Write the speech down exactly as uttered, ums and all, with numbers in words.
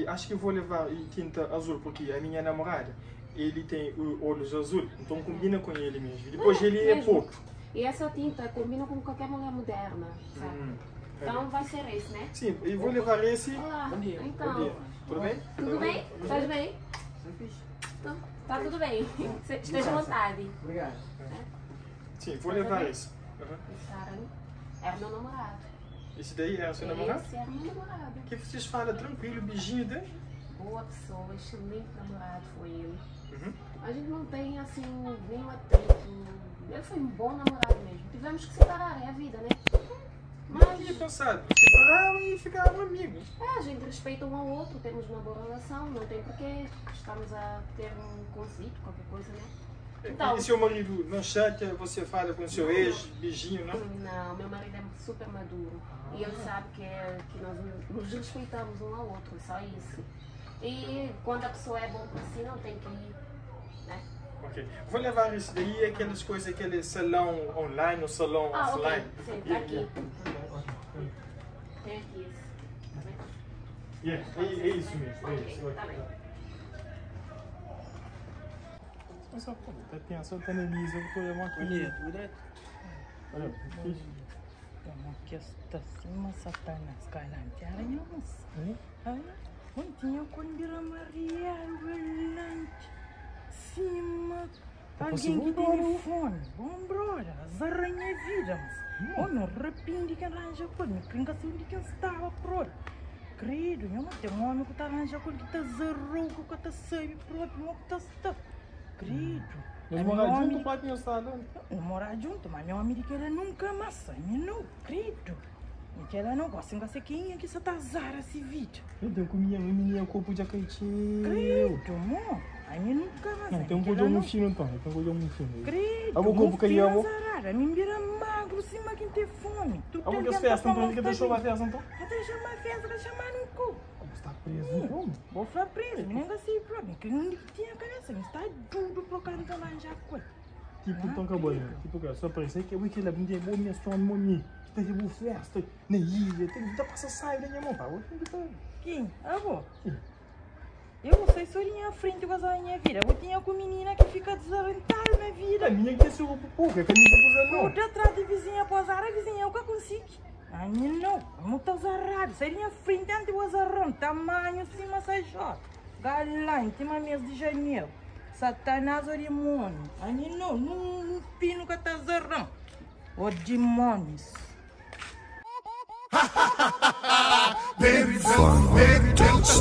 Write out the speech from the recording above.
E acho que vou levar tinta azul, porque a minha namorada, ele tem olhos azul, então combina com ele mesmo. Depois é, ele é mesmo. pouco. E essa tinta combina com qualquer mulher moderna, sabe? Hum, então é vai ser esse, né? Sim, e vou levar esse. Olá, bom dia. Então. Bom dia. Tudo bem? Tudo bem? Estás bem? Então, tá tudo bem. Esteja à vontade. Obrigado. É? Sim, vou levar esse. Uhum. Era meu namorado. Esse daí é o seu namorado? Esse era meu namorado. Que vocês falam tranquilo, beijinho dele? Boa pessoa, excelente namorado foi ele. Uhum. A gente não tem assim nenhum atrito. Ele foi um bom namorado mesmo. Tivemos que separar, é a vida, né? Mas tinha pensado, separaram e ficaram amigos. É, a gente respeita um ao outro, temos uma boa relação, não tem porquê. Estamos a ter um conflito, qualquer coisa, né? Então, e seu marido não chateia, você fala com seu ex, beijinho, não? Não, meu marido é super maduro. E ele sabe que, é, que nós nos respeitamos um ao outro, só isso. E quando a pessoa é boa por si, não tem que ir, né? Ok. Vou levar isso daí, aquelas coisas, aquele salão online, o salão ah, offline. Ok, sim, tá aqui. Tem aqui esse. Tá bem? Yeah, é, é isso mesmo, é isso. Tá bem. Só tá pensando, tá na mesa, eu vou levar uma coisa. Direto. Olha, fiz. Que esta cima Satanás calante aranhamos. Olha, onde quando era Maria relante cima alguém que tem fone. Bom brother, as aranhas viramos. Oh, não arrepende que arranja coisa, me cringa assim onde que estava pronto. Credo, eu não tenho um homem que está arranjando coisa que está zerou, que está sabe próprio, não está está. Credo. Mas morar junto pode não estar, não? Não morar junto, mas meu amigo que ela nunca mais, eu não credo. Que ela não gosta, não sei quem é que só tá zara esse vídeo. Eu tenho comida, eu menino, o corpo de acaitinho. Credo, amor. Aí eu nunca mais. Não, tem um coisa no fino, então. Tem um coisa no fino. Credo. A boca corpo que eu vou. A mim vira magro, cima quem tem fome. Tu tem que festa, então, que deixou a festa, então? Até chamar a festa, vai chamar no cu. Está preso, então? Vou ficar preso, me nega assim, pra mim. Que não tinha cabeça, me está tudo pro cara que vai já coisa. Tipo, então acabou, né? Tipo, cara, só parece que eu vou que ele aprendeu, vou me assustar, mami. Tem que ir festa, nem ilha, tem que dar pra sair da minha mão, pá. Quem? Ah, vou. Eu não sei se eu ia à frente com a minha vida. Eu tinha com menina que fica desaventada na vida. A minha que é seu pouco, é que a minha tá usando não. Outra atrás de vizinha posar, a vizinha eu que consigo. A minha não, não tá usando. Seria à frente antes de usar tamanho, cima, sai jota. Galante, uma mês de janeiro. Satanás ou demônio. A minha não, não pino que tá usando. Ou demônios. Fun,